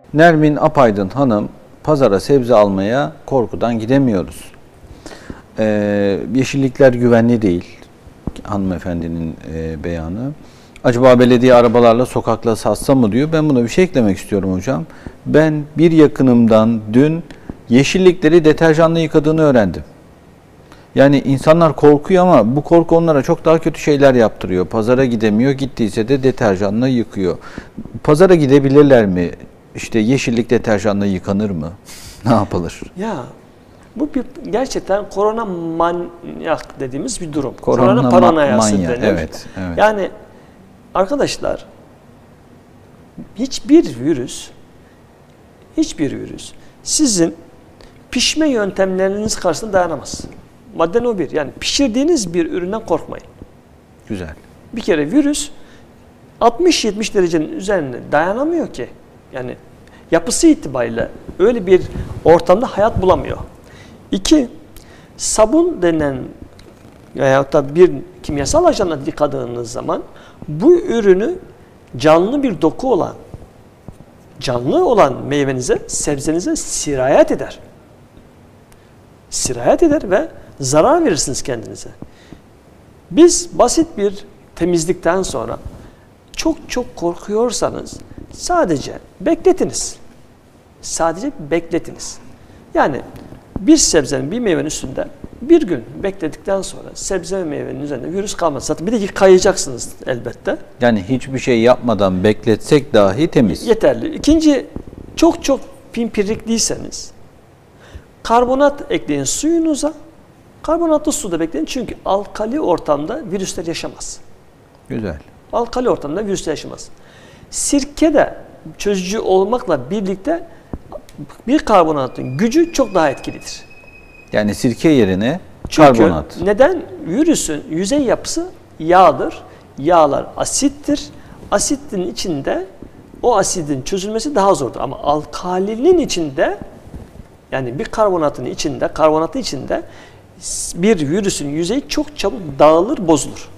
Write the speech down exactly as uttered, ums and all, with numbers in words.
Nermin Apaydın Hanım, pazara sebze almaya korkudan gidemiyoruz. Ee, yeşillikler güvenli değil, hanımefendinin e, beyanı. Acaba belediye arabalarla sokakla satsa mı diyor. Ben buna bir şey eklemek istiyorum hocam. Ben bir yakınımdan dün yeşillikleri deterjanla yıkadığını öğrendim. Yani insanlar korkuyor ama bu korku onlara çok daha kötü şeyler yaptırıyor. Pazara gidemiyor, gittiyse de deterjanla yıkıyor. Pazara gidebilirler mi? İşte yeşillik deterjanla yıkanır mı? Ne yapılır? Ya bu bir gerçekten korona manyak dediğimiz bir durum. Korona, korona paranoyası manya, denir. evet, evet. Yani arkadaşlar, hiçbir virüs hiçbir virüs sizin pişme yöntemleriniz karşısında dayanamaz. Madden o bir. Yani pişirdiğiniz bir üründen korkmayın. Güzel. Bir kere virüs altmış yetmiş derecenin üzerine dayanamıyor ki. Yani yapısı itibariyle öyle bir ortamda hayat bulamıyor. İki, sabun denen veyahut da bir kimyasal ajanla yıkadığınız zaman bu ürünü canlı bir doku olan, canlı olan meyvenize, sebzenize sirayet eder. Sirayet eder ve zarar verirsiniz kendinize. Biz basit bir temizlikten sonra çok çok korkuyorsanız sadece bekletiniz. Sadece bekletiniz. Yani bir sebzenin, bir meyvenin üstünde bir gün bekledikten sonra sebze ve meyvenin üzerinde virüs kalmaz. Zaten bir de yıkayacaksınız elbette. Yani hiçbir şey yapmadan bekletsek dahi temiz. Yeterli. İkinci, çok çok pimpirikliyseniz karbonat ekleyin suyunuza. Karbonatlı suda bekleyin çünkü alkali ortamda virüsler yaşamaz. Güzel. Alkali ortamda virüsler yaşamaz. Sirke de çözücü olmakla birlikte bir karbonatın gücü çok daha etkilidir. Yani sirke yerine Çünkü karbonat. neden? Virüsün yüzey yapısı yağdır. Yağlar asittir. Asitin içinde o asidin çözülmesi daha zordur. Ama alkalinin içinde, yani bir karbonatın içinde, karbonatın içinde bir virüsün yüzeyi çok çabuk dağılır, bozulur.